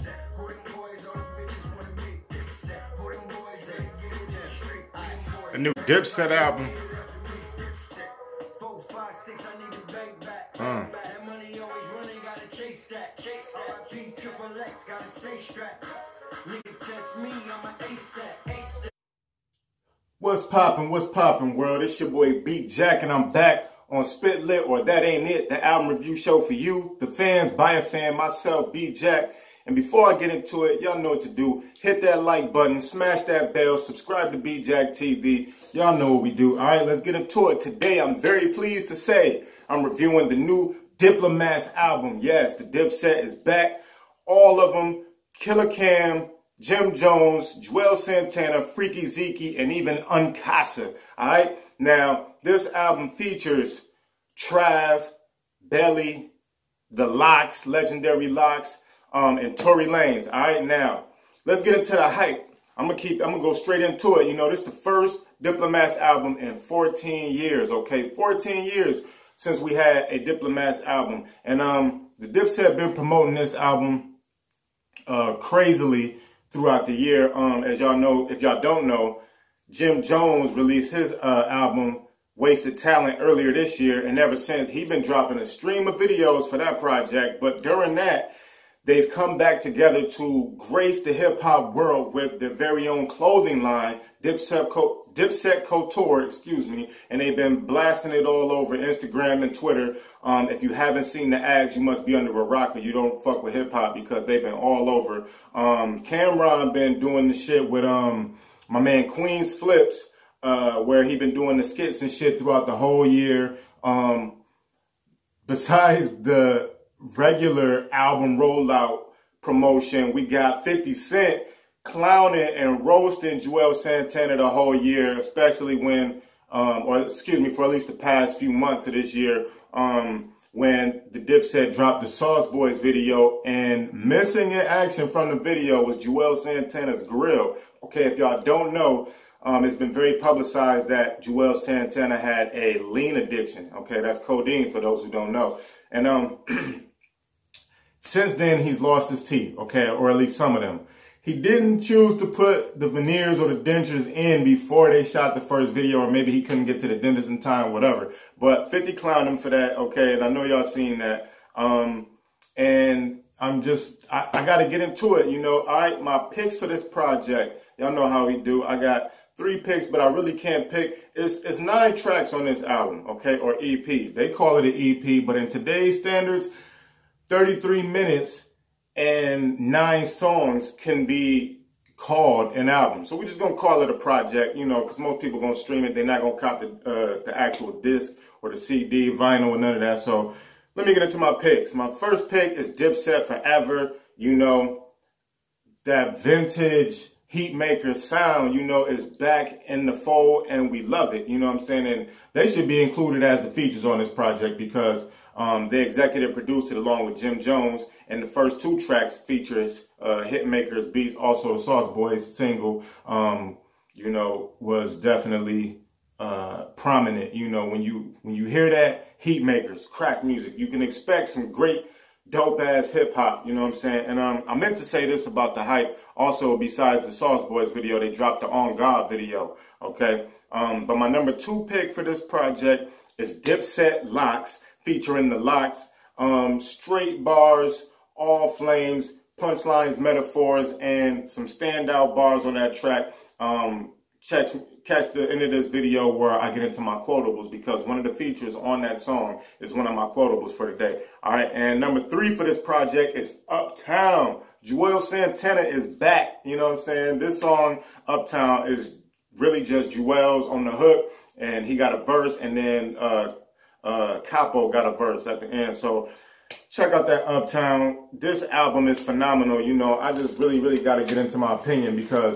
A new Dipset album. What's poppin', world? It's your boy Beat Jack, and I'm back on Spit Lit, or That Ain't It, the album review show for you, the fans, by a fan, myself, Beat Jack. And before I get into it, y'all know what to do. Hit that like button, smash that bell, subscribe to Beat Jack TV. Y'all know what we do. All right, let's get into it. Today, I'm very pleased to say I'm reviewing the new Diplomats album. Yes, the Dipset is back. All of them, Killer Cam, Jim Jones, Juelz Santana, Freaky Zeke, and even Uncasa. All right, now this album features Trav, Belly, the LOX, legendary LOX, and Tory Lanez. All right, now let's get into the hype. I'm gonna go straight into it. You know, this is the first Diplomats album in 14 years. Okay, 14 years since we had a Diplomats album, and the Dipset been promoting this album crazily throughout the year. As y'all know, if y'all don't know, Jim Jones released his album Wasted Talent earlier this year, and ever since he's been dropping a stream of videos for that project. But during that, they've come back together to grace the hip-hop world with their very own clothing line, Dipset Couture, excuse me, and they've been blasting it all over Instagram and Twitter. If you haven't seen the ads, you must be under a rock or you don't fuck with hip-hop, because they've been all over. Cameron been doing the shit with my man Queen's Flips, where he been doing the skits and shit throughout the whole year. Besides the regular album rollout promotion, we got 50 Cent clowning and roasting Juelz Santana the whole year, especially when, or excuse me, for at least the past few months of this year, when the Dipset dropped the Sauce Boys video, and missing in action from the video was Juelz Santana's grill. Okay, if y'all don't know, it's been very publicized that Juelz Santana had a lean addiction. Okay, that's codeine for those who don't know. And since then, he's lost his teeth, okay, or at least some of them. He didn't choose to put the veneers or the dentures in before they shot the first video, or maybe he couldn't get to the dentist in time, whatever. But 50 clowned him for that, okay, and I know y'all seen that. And I'm just, I got to get into it, you know. All right, my picks for this project, y'all know how we do. I got 3 picks, but I really can't pick. It's 9 tracks on this album, okay, or EP. They call it an EP, but in today's standards, 33 minutes and 9 songs can be called an album. So we're just going to call it a project, you know, because most people going to stream it. They're not going to cop the actual disc or the CD, vinyl, or none of that. So let me get into my picks. My first pick is Dipset Forever. You know, that vintage Heatmaker sound, you know, is back in the fold, and we love it. You know what I'm saying? And they should be included as the features on this project, because they executive produced it along with Jim Jones, and the first 2 tracks features Hitmaker's beats. Also, the Sauce Boys single, you know, was definitely prominent. You know, when you hear that Heatmaker's crack music, you can expect some great dope-ass hip-hop, you know what I'm saying? And I meant to say this about the hype. Also, besides the Sauce Boys video, they dropped the On God video, okay? But my number 2 pick for this project is Dipset LOX, featuring the LOX. Straight bars, all flames, punchlines, metaphors, and some standout bars on that track. Catch the end of this video where I get into my quotables, because one of the features on that song is one of my quotables for the day. All right, and number 3 for this project is Uptown. Juelz Santana is back. You know what I'm saying? This song, Uptown, is really just Juelz on the hook, and he got a verse, and then Capo got a verse at the end. So check out that Uptown. This album is phenomenal. You know, I just really got to get into my opinion, because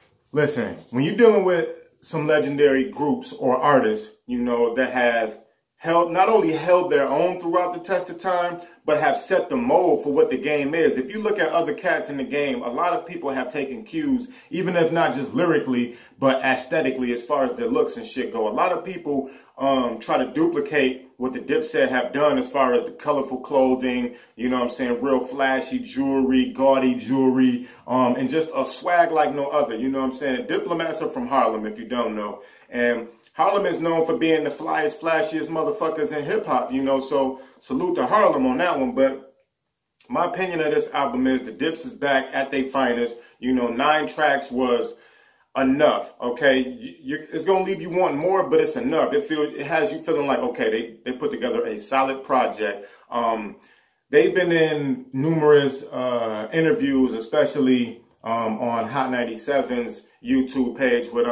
listen, when you're dealing with some legendary groups or artists, you know, that have not only held their own throughout the test of time, but have set the mold for what the game is. If you look at other cats in the game, a lot of people have taken cues, even if not just lyrically, but aesthetically, as far as their looks and shit go. A lot of people try to duplicate what the Dipset have done as far as the colorful clothing, you know what I'm saying, real flashy jewelry, gaudy jewelry, and just a swag like no other, you know what I'm saying. Diplomats are from Harlem, if you don't know. And Harlem is known for being the flyest, flashiest motherfuckers in hip-hop, you know, so salute to Harlem on that one. But my opinion of this album is the Dips is back at their finest. You know, 9 tracks was enough, okay? It's going to leave you wanting more, but it's enough. It has you feeling like, okay, they put together a solid project. They've been in numerous interviews, especially on Hot 97's YouTube page with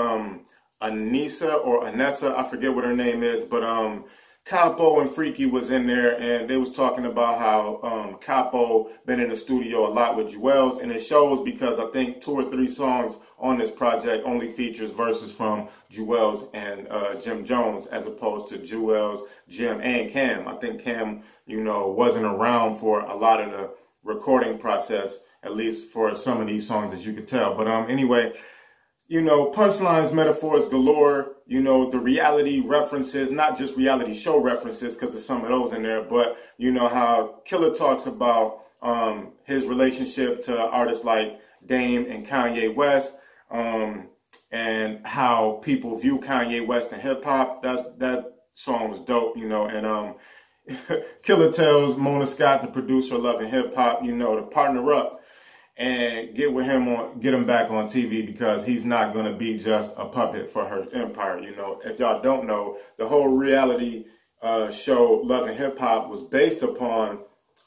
Anessa, I forget what her name is, but Capo and Freaky was in there, and they was talking about how Capo been in the studio a lot with Juelz, and it shows because I think 2 or 3 songs on this project only features verses from Juelz and Jim Jones, as opposed to Juelz, Jim, and Cam. I think Cam, you know, wasn't around for a lot of the recording process, at least for some of these songs, as you could tell. But anyway, you know, punchlines, metaphors galore, you know, the reality references, not just reality show references, because there's some of those in there, but, you know, how Killer talks about his relationship to artists like Dame and Kanye West, and how people view Kanye West and hip-hop. That song was dope, you know, and Killer tells Mona Scott, the producer of Love and Hip Hop, you know, to partner up and get him back on TV, because he's not going to be just a puppet for her empire. You know, if y'all don't know, the whole reality show Love and Hip Hop was based upon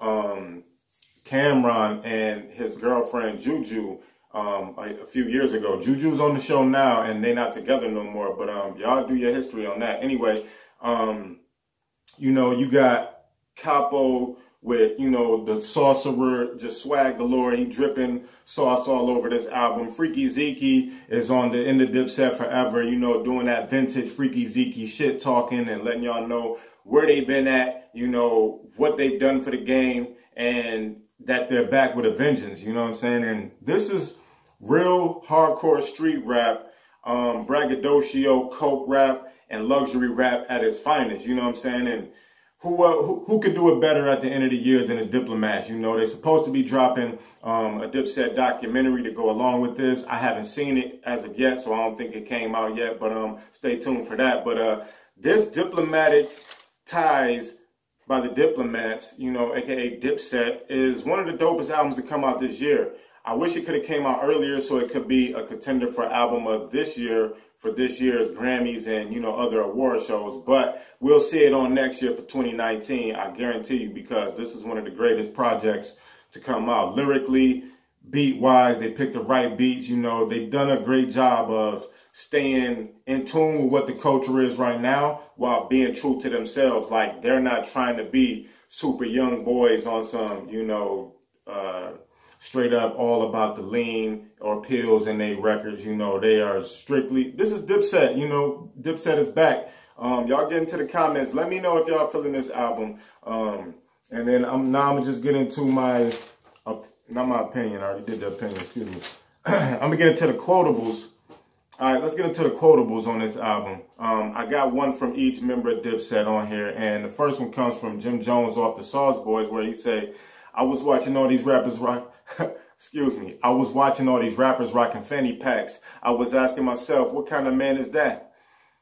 Cameron and his girlfriend Juju a few years ago. Juju's on the show now, and they're not together no more, but y'all do your history on that. Anyway, you know, you got Capo with, you know, the sorcerer, just swag galore. He dripping sauce all over this album. Freaky Zeke is in the Dipset forever, you know, doing that vintage Freaky Zeke shit talking and letting y'all know where they've been at, you know, what they've done for the game, and that they're back with a vengeance, you know what I'm saying? And this is real hardcore street rap, braggadocio, coke rap, and luxury rap at its finest, you know what I'm saying? And who could do it better at the end of the year than the Diplomats? You know, they're supposed to be dropping a Dipset documentary to go along with this. I haven't seen it as of yet, so I don't think it came out yet, but stay tuned for that. But this Diplomatic Ties by the Diplomats, you know, aka Dipset, is one of the dopest albums to come out this year. I wish it could have came out earlier so it could be a contender for album of this year, for this year's Grammys and, you know, other award shows. But we'll see it on next year for 2019, I guarantee you, because this is one of the greatest projects to come out. Lyrically, beat-wise, they picked the right beats. You know, they've done a great job of staying in tune with what the culture is right now while being true to themselves. Like, they're not trying to be super young boys on some, you know, straight up all about the lean or pills in their records. You know, they are strictly, this is Dipset, you know, Dipset is back. Y'all get into the comments. Let me know if y'all feeling this album. And then I'm gonna just get into my, not my opinion, I already did the opinion, excuse me. I'm gonna get into the quotables. All right, let's get into the quotables on this album. I got one from each member of Dipset on here, and the first one comes from Jim Jones off the Sauce Boys, where he say, I was watching all these rappers rock, excuse me, I was watching all these rappers rocking fanny packs. I was asking myself, what kind of man is that?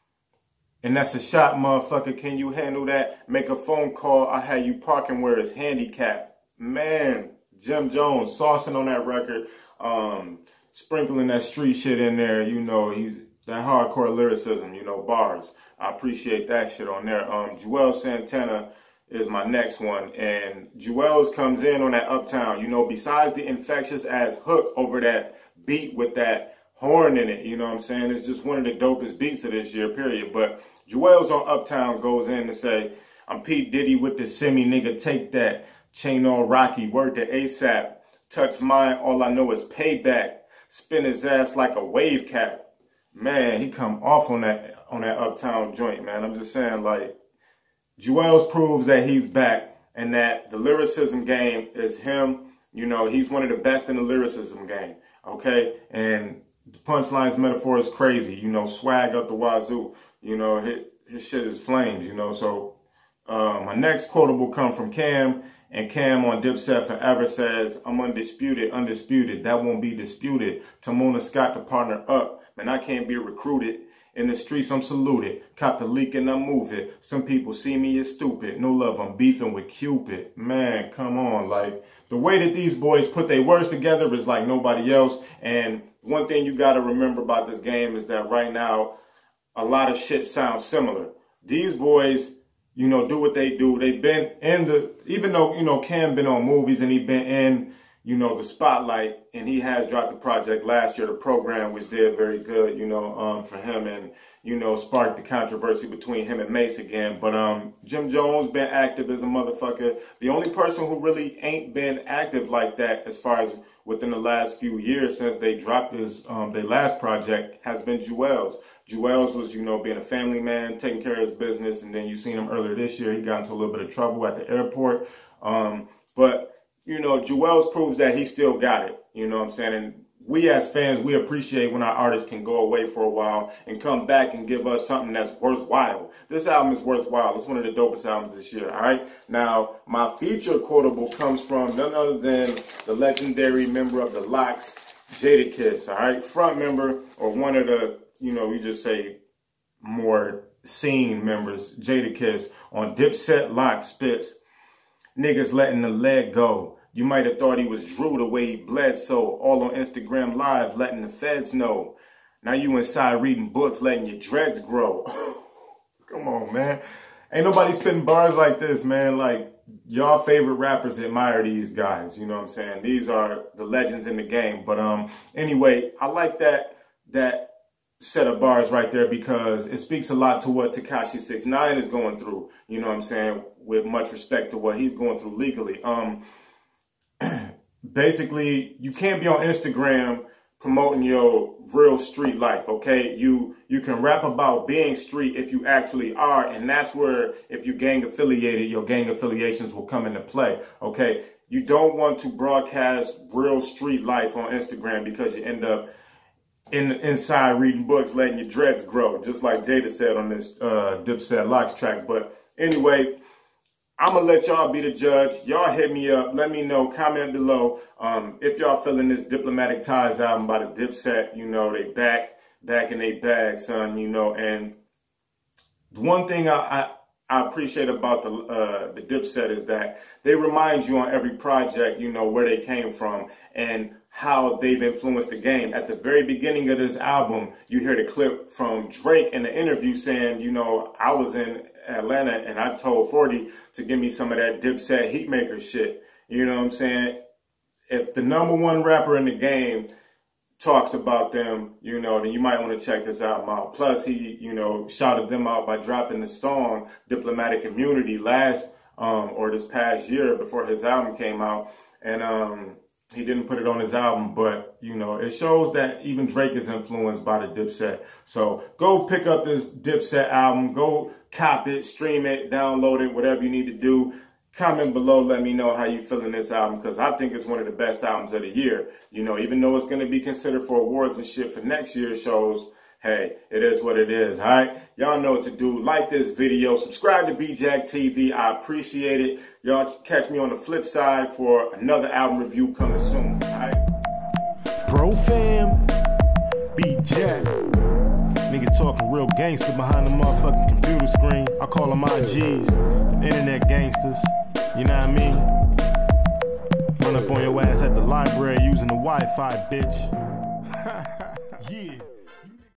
And that's a shot, motherfucker. Can you handle that? Make a phone call. I had you parking where it's handicapped. Man, Jim Jones saucing on that record, sprinkling that street shit in there. You know, he's that hardcore lyricism, you know, bars. I appreciate that shit on there. Juelz Santana is my next one, and Juelz comes in on that Uptown, you know, besides the infectious ass hook over that beat with that horn in it, you know what I'm saying? It's just one of the dopest beats of this year, period. But Juelz on Uptown goes in to say, I'm P. Diddy with the semi, nigga, take that. Chain all rocky, word to ASAP. Touch mine, all I know is payback. Spin his ass like a wave cap. Man, he come off on that Uptown joint, man. I'm just saying, like, Juelz proves that he's back and that the lyricism game is him. You know, he's one of the best in the lyricism game, okay? And the punchlines metaphor is crazy, you know, swag up the wazoo. You know, his shit is flames, you know. So my next quotable come from Cam, and Cam on Dipset Forever says, I'm undisputed, undisputed, that won't be disputed. Tamona Scott to partner up, man, I can't be recruited. In the streets, I'm saluted. Cop the leak and I move it. Some people see me as stupid. No love, I'm beefing with Cupid. Man, come on. Like, the way that these boys put their words together is like nobody else. And one thing you got to remember about this game is that right now, a lot of shit sounds similar. These boys, you know, do what they do. They've been in the, even though, you know, Cam been on movies and he been in, you know, the spotlight, and he has dropped the project last year, The Program, which did very good, you know, for him, and, you know, sparked the controversy between him and Mace again. But Jim Jones been active as a motherfucker. The only person who really ain't been active like that as far as within the last few years since they dropped his their last project has been Juelz. Juelz was, you know, being a family man, taking care of his business, and then you seen him earlier this year. He got into a little bit of trouble at the airport. But you know, Juelz proves that he still got it. You know what I'm saying? And we as fans, we appreciate when our artists can go away for a while and come back and give us something that's worthwhile. This album is worthwhile. It's one of the dopest albums this year, all right? Now, my feature quotable comes from none other than the legendary member of the LOX, Jadakiss, all right? Front member, or one of the, you know, we just say more seen members, Jadakiss, on Dipset LOX spits, niggas letting the leg go. You might have thought he was Drew the way he bled, so all on Instagram Live letting the feds know. Now you inside reading books, letting your dreads grow. Come on, man. Ain't nobody spitting bars like this, man. Like, y'all favorite rappers admire these guys, you know what I'm saying? These are the legends in the game. But anyway, I like that set of bars right there because it speaks a lot to what Tekashi 6ix9ine is going through, you know what I'm saying, with much respect to what he's going through legally. Basically, you can't be on Instagram promoting your real street life, okay? You can rap about being street if you actually are, and that's where, if you gang affiliated, your gang affiliations will come into play, okay? You don't want to broadcast real street life on Instagram because you end up inside reading books, letting your dreads grow, just like Jada said on this Dipset LOX track. But anyway, I'm going to let y'all be the judge. Y'all hit me up. Let me know. Comment below. If y'all feeling this Diplomatic Ties album by the Dipset, you know, they back in they bag, son, you know. And the one thing I appreciate about the Dipset is that they remind you on every project, you know, where they came from and how they've influenced the game. At the very beginning of this album, you hear the clip from Drake in the interview saying, you know, I was in Atlanta and I told 40 to give me some of that Dipset Heatmaker shit. You know what I'm saying? If the #1 rapper in the game talks about them, you know, then you might want to check this album out. Plus, he, you know, shouted them out by dropping the song Diplomatic Immunity last, or this past year before his album came out. And he didn't put it on his album, but, you know, it shows that even Drake is influenced by the Dipset. So go pick up this Dipset album. Go cop it, stream it, download it, whatever you need to do. Comment below, let me know how you feeling this album, because I think it's one of the best albums of the year. You know, even though it's going to be considered for awards and shit for next year's shows, hey, it is what it is, all right? Y'all know what to do. Like this video. Subscribe to BJack TV. I appreciate it. Y'all catch me on the flip side for another album review coming soon, all right? Bro fam, BJack. Niggas talking real gangster behind the motherfucking computer screen. I call them IGs, internet gangsters. You know what I mean? Run up on your ass at the library using the Wi-Fi, bitch.